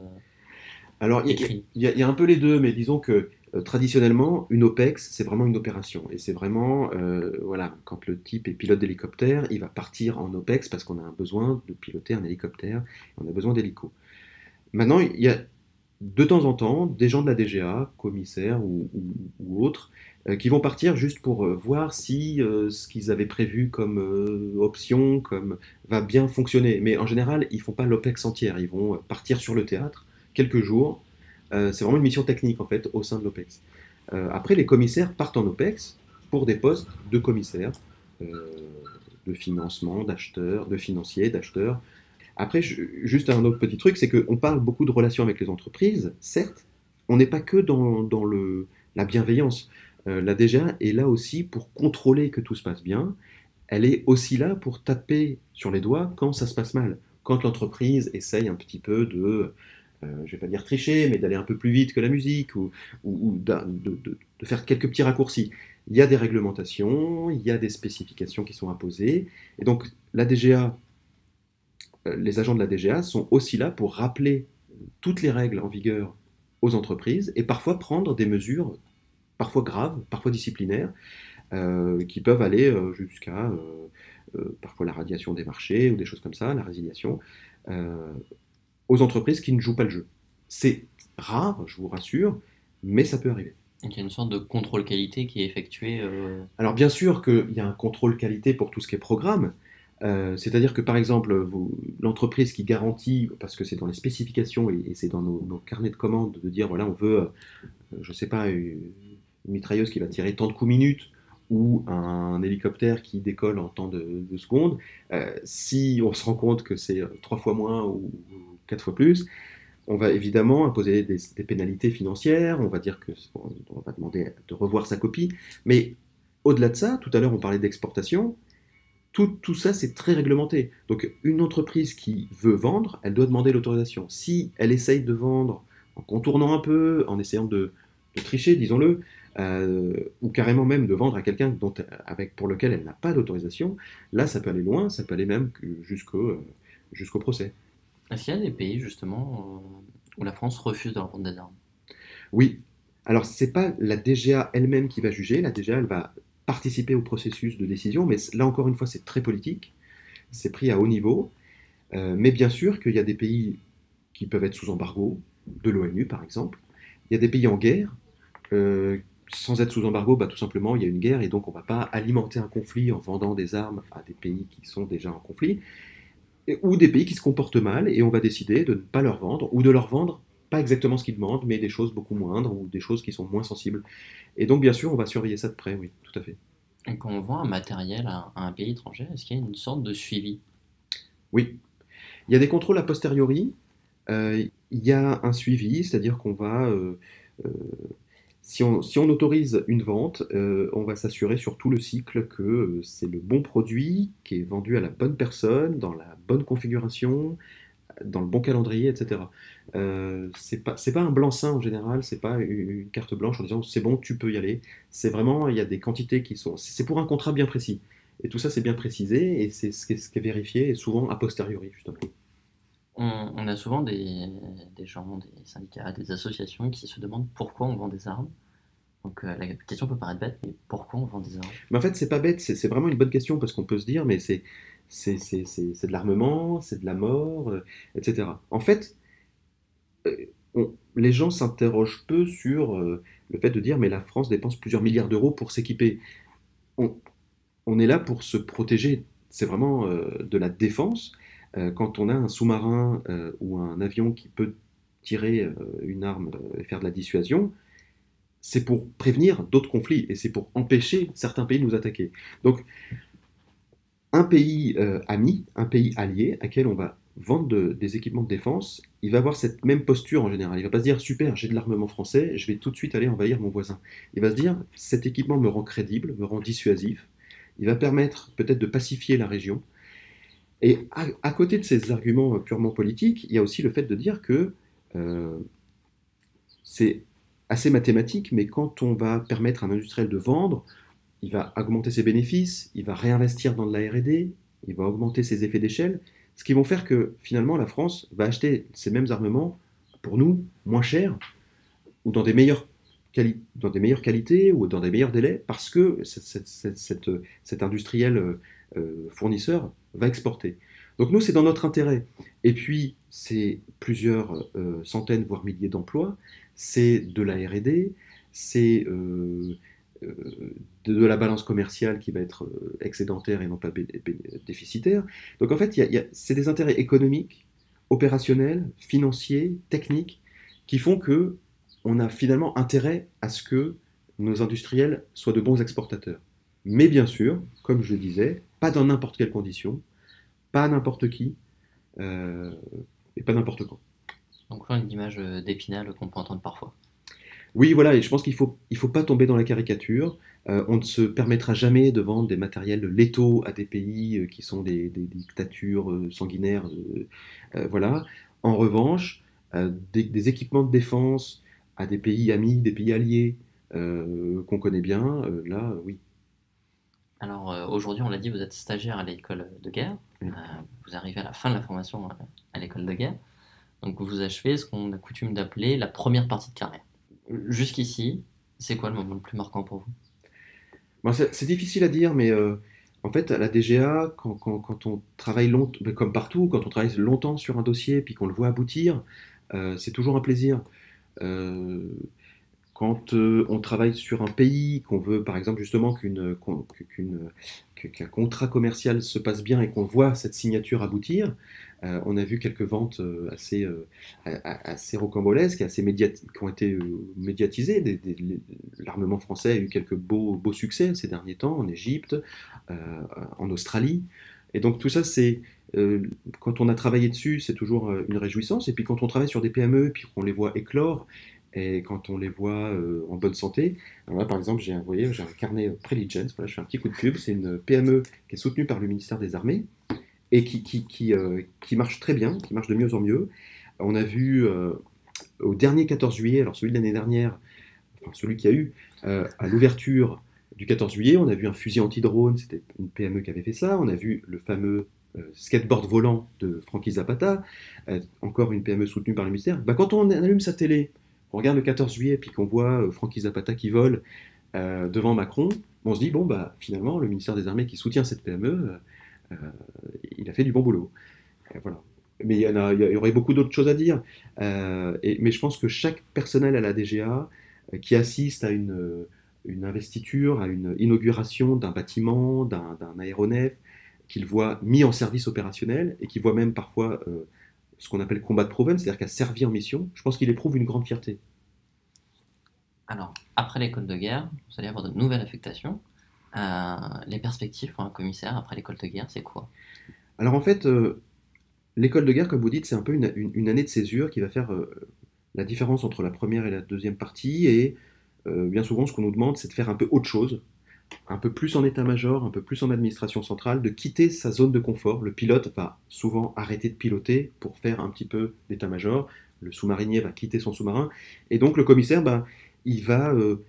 Alors, écrits? il y a un peu les deux, mais disons que traditionnellement, une OPEX, c'est vraiment une opération. Et c'est vraiment, voilà, quand le type est pilote d'hélicoptère, il va partir en OPEX parce qu'on a un besoin de piloter un hélicoptère, on a besoin d'hélico. Maintenant, il y a de temps en temps des gens de la DGA, commissaires ou autres, qui vont partir juste pour voir si ce qu'ils avaient prévu comme option va bien fonctionner. Mais en général, ils font pas l'OPEX entière, ils vont partir sur le théâtre quelques jours. C'est vraiment une mission technique en fait au sein de l'OPEX. Après, les commissaires partent en OPEX pour des postes de commissaires, euh, de financement, d'acheteurs, de financiers, d'acheteurs. Après, juste un autre petit truc, c'est qu'on parle beaucoup de relations avec les entreprises, certes, on n'est pas que dans la bienveillance. La DGA est là aussi pour contrôler que tout se passe bien. Elle est aussi là pour taper sur les doigts quand ça se passe mal. Quand l'entreprise essaye un petit peu je ne vais pas dire tricher, mais d'aller un peu plus vite que la musique ou de faire quelques petits raccourcis. Il y a des réglementations, il y a des spécifications qui sont imposées. Et donc, la DGA les agents de la DGA sont aussi là pour rappeler toutes les règles en vigueur aux entreprises et parfois prendre des mesures, parfois graves, parfois disciplinaires, qui peuvent aller jusqu'à parfois la radiation des marchés ou des choses comme ça, la résiliation, euh, aux entreprises qui ne jouent pas le jeu. C'est rare, je vous rassure, mais ça peut arriver. Donc il y a une sorte de contrôle qualité qui est effectué. Alors bien sûr qu'il y a un contrôle qualité pour tout ce qui est programme, c'est-à-dire que par exemple, l'entreprise qui garantit, parce que c'est dans les spécifications et c'est dans nos carnets de commandes de dire voilà, on veut, je sais pas, une mitrailleuse qui va tirer tant de coups minutes ou un hélicoptère qui décolle en temps de secondes, si on se rend compte que c'est 3 fois moins ou 4 fois plus, on va évidemment imposer des pénalités financières, on va dire on va demander de revoir sa copie, mais au-delà de ça, tout à l'heure on parlait d'exportation, tout ça, c'est très réglementé. Donc, une entreprise qui veut vendre, elle doit demander l'autorisation. Si elle essaye de vendre en contournant un peu, en essayant de tricher, disons-le, ou carrément même de vendre à quelqu'un pour lequel elle n'a pas d'autorisation, là, ça peut aller loin, ça peut aller même jusqu'au procès. Est-ce qu'il y a des pays justement où la France refuse de leur vendre des armes? Oui. Alors, c'est pas la DGA elle-même qui va juger. La DGA, elle va participer au processus de décision, mais là encore une fois, c'est très politique. C'est pris à haut niveau. Mais bien sûr qu'il y a des pays qui peuvent être sous embargo, de l'ONU par exemple. Il y a des pays en guerre. Sans être sous embargo, tout simplement, il y a une guerre et donc on ne va pas alimenter un conflit en vendant des armes à des pays qui sont déjà en conflit, ou des pays qui se comportent mal et on va décider de ne pas leur vendre ou de leur vendre pas exactement ce qu'ils demandent, mais des choses beaucoup moindres ou des choses qui sont moins sensibles. Et donc, bien sûr, on va surveiller ça de près, oui, tout à fait. Et quand on vend un matériel à un pays étranger, est-ce qu'il y a une sorte de suivi? Oui, il y a des contrôles a posteriori, il y a un suivi, c'est-à-dire qu'on va, euh, si on autorise une vente, on va s'assurer sur tout le cycle que c'est le bon produit qui est vendu à la bonne personne, dans la bonne configuration, dans le bon calendrier, etc. C'est pas un blanc-seing en général, c'est pas une carte blanche en disant c'est bon, tu peux y aller. C'est vraiment, il y a des quantités qui sont. C'est pour un contrat bien précis. Et tout ça, c'est bien précisé et c'est ce qui est vérifié et souvent a posteriori, justement. On a souvent des gens, des syndicats, des associations qui se demandent pourquoi on vend des armes. Donc la question peut paraître bête, mais pourquoi on vend des armes? Mais en fait, c'est pas bête, c'est vraiment une bonne question parce qu'on peut se dire, mais c'est de l'armement, c'est de la mort, etc. En fait, les gens s'interrogent peu sur le fait de dire, mais la France dépense plusieurs milliards d'euros pour s'équiper. On, on est là pour se protéger. C'est vraiment de la défense. Quand on a un sous-marin ou un avion qui peut tirer une arme et faire de la dissuasion, c'est pour prévenir d'autres conflits et c'est pour empêcher certains pays de nous attaquer. Donc, un pays ami, un pays allié, à quel on va vendre des équipements de défense, il va avoir cette même posture en général. Il va pas se dire super, j'ai de l'armement français, je vais tout de suite aller envahir mon voisin. Il va se dire cet équipement me rend crédible, me rend dissuasif. Il va permettre peut-être de pacifier la région. Et à côté de ces arguments purement politiques, il y a aussi le fait de dire que euh, c'est assez mathématique, mais quand on va permettre à un industriel de vendre, il va augmenter ses bénéfices, il va réinvestir dans de la R&D, il va augmenter ses effets d'échelle, ce qui vont faire que finalement la France va acheter ces mêmes armements pour nous moins cher ou dans des meilleures qualités ou dans des meilleurs délais parce que cet industriel fournisseur va exporter. Donc nous, c'est dans notre intérêt. Et puis, c'est plusieurs centaines, voire milliers d'emplois, c'est de la R&D, c'est de la balance commerciale qui va être excédentaire et non pas déficitaire. Donc en fait, c'est des intérêts économiques, opérationnels, financiers, techniques, qui font que on a finalement intérêt à ce que nos industriels soient de bons exportateurs. Mais bien sûr, comme je le disais, pas dans n'importe quelle condition, pas n'importe qui, euh, et pas n'importe quand. Donc là, une image d'Épinal qu'on peut entendre parfois. Oui, voilà, et je pense qu'il faut pas tomber dans la caricature. On ne se permettra jamais de vendre des matériels létaux à des pays qui sont des dictatures sanguinaires. Voilà. En revanche, des équipements de défense à des pays amis, des pays alliés qu'on connaît bien, là, oui. Alors aujourd'hui, on l'a dit, vous êtes stagiaire à l'école de guerre. Oui. Vous arrivez à la fin de la formation à l'école de guerre. Donc vous achevez ce qu'on a coutume d'appeler la première partie de carrière. Jusqu'ici, c'est quoi le moment le plus marquant pour vous? Bon, c'est difficile à dire, mais en fait, à la DGA, quand on travaille longtemps, comme partout, quand on travaille longtemps sur un dossier, puis qu'on le voit aboutir, c'est toujours un plaisir. Euh, Quand on travaille sur un pays, qu'on veut par exemple justement qu'un contrat commercial se passe bien et qu'on voit cette signature aboutir, on a vu quelques ventes assez rocambolesques, qui ont été médiatisées. L'armement français a eu quelques beaux succès ces derniers temps en Égypte, euh, en Australie. Et donc tout ça, euh, quand on a travaillé dessus, c'est toujours une réjouissance. Et puis quand on travaille sur des PME, et puis qu'on les voit éclore, et quand on les voit en bonne santé, alors là par exemple vous voyez, j'ai un carnet Preligence, voilà, je fais un petit coup de pub, c'est une PME qui est soutenue par le ministère des Armées et qui marche très bien, qui marche de mieux en mieux. On a vu au dernier 14 juillet, alors celui de l'année dernière, enfin celui qu'il y a eu, à l'ouverture du 14 juillet, on a vu un fusil anti-drone, c'était une PME qui avait fait ça, on a vu le fameux skateboard volant de Frankie Zapata, encore une PME soutenue par le ministère. Bah, quand on allume sa télé, on regarde le 14 juillet, puis qu'on voit Frankie Zapata qui vole devant Macron, on se dit, bon, bah, finalement, le ministère des Armées qui soutient cette PME, euh, il a fait du bon boulot. Voilà. Mais il y aurait beaucoup d'autres choses à dire. Mais je pense que chaque personnel à la DGA qui assiste à une investiture, à une inauguration d'un bâtiment, d'un aéronef, qu'il voit mis en service opérationnel et qu'il voit même parfois ce qu'on appelle combat de proven, c'est-à-dire qui a servi en mission, je pense qu'il éprouve une grande fierté. Alors, après l'école de guerre, vous allez avoir de nouvelles affectations. Les perspectives pour un commissaire après l'école de guerre, c'est quoi? Alors en fait, l'école de guerre, comme vous dites, c'est un peu une année de césure qui va faire la différence entre la première et la deuxième partie, et bien souvent, ce qu'on nous demande, c'est de faire un peu autre chose, un peu plus en état-major, un peu plus en administration centrale, de quitter sa zone de confort. Le pilote va souvent arrêter de piloter pour faire un petit peu d'état-major, le sous-marinier va quitter son sous-marin, et donc le commissaire, ben, il va,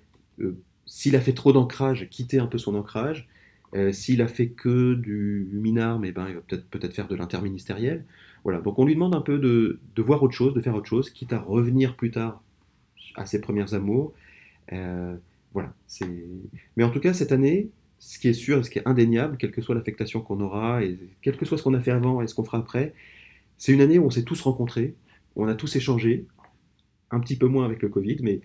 s'il a fait trop d'ancrage, quitter un peu son ancrage. S'il a fait que du minard, mais ben, il va peut-être faire de l'interministériel. Voilà, donc on lui demande un peu de voir autre chose, de faire autre chose, quitte à revenir plus tard à ses premières amours. Euh, voilà, mais en tout cas, cette année, ce qui est sûr et ce qui est indéniable, quelle que soit l'affectation qu'on aura, et quel que soit ce qu'on a fait avant et ce qu'on fera après, c'est une année où on s'est tous rencontrés, où on a tous échangé, un petit peu moins avec le Covid, mais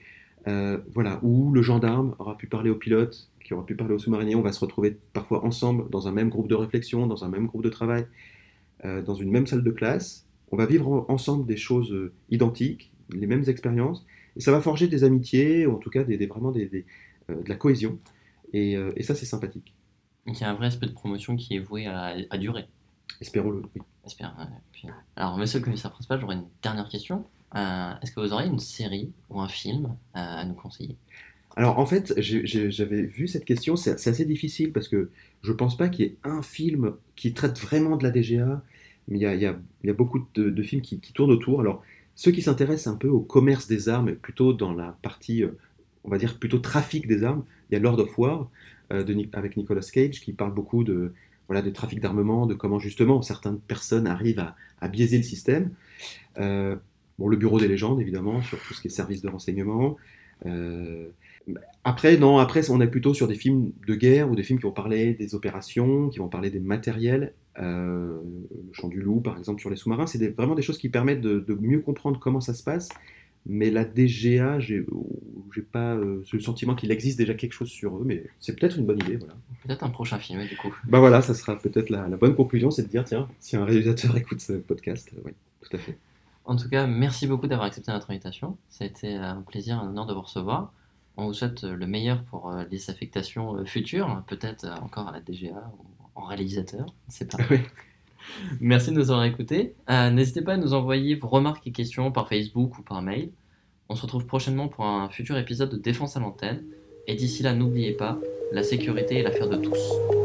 voilà, où le gendarme aura pu parler au pilote, qui aura pu parler au sous-marinier, on va se retrouver parfois ensemble dans un même groupe de réflexion, dans un même groupe de travail, dans une même salle de classe. On va vivre ensemble des choses identiques, les mêmes expériences, et ça va forger des amitiés, ou en tout cas vraiment de la cohésion, et ça c'est sympathique. Donc il y a un vrai aspect de promotion qui est voué à durer. Espérons-le, oui. J'espère. Ouais. Alors, monsieur le commissaire principal, j'aurais une dernière question. Est-ce que vous auriez une série ou un film à nous conseiller? Alors en fait, j'avais vu cette question, c'est assez difficile parce que je pense pas qu'il y ait un film qui traite vraiment de la DGA, mais il y a beaucoup de films qui tournent autour. Alors ceux qui s'intéressent un peu au commerce des armes, plutôt dans la partie, on va dire plutôt trafic des armes, il y a Lord of War avec Nicolas Cage qui parle beaucoup de, voilà, de trafic d'armement, de comment justement certaines personnes arrivent à biaiser le système. Euh, bon, le Bureau des légendes évidemment, sur tout ce qui est service de renseignement. Euh, Après, non, après, on est plutôt sur des films de guerre ou des films qui vont parler des opérations, qui vont parler des matériels. Le Chant du Loup, par exemple, sur les sous-marins, c'est vraiment des choses qui permettent de mieux comprendre comment ça se passe. Mais la DGA, j'ai pas le sentiment qu'il existe déjà quelque chose sur eux, mais c'est peut-être une bonne idée, voilà. Peut-être un prochain film, du coup. Bah voilà, ça sera peut-être la bonne conclusion, c'est de dire, tiens, si un réalisateur écoute ce podcast, oui, tout à fait. En tout cas, merci beaucoup d'avoir accepté notre invitation. Ça a été un plaisir, un honneur de vous recevoir. On vous souhaite le meilleur pour les affectations futures, peut-être encore à la DGA ou en réalisateur, on ne sait pas. Oui. Merci de nous avoir écoutés. N'hésitez pas à nous envoyer vos remarques et questions par Facebook ou par mail. On se retrouve prochainement pour un futur épisode de Défense à l'antenne. Et d'ici là, n'oubliez pas, la sécurité est l'affaire de tous.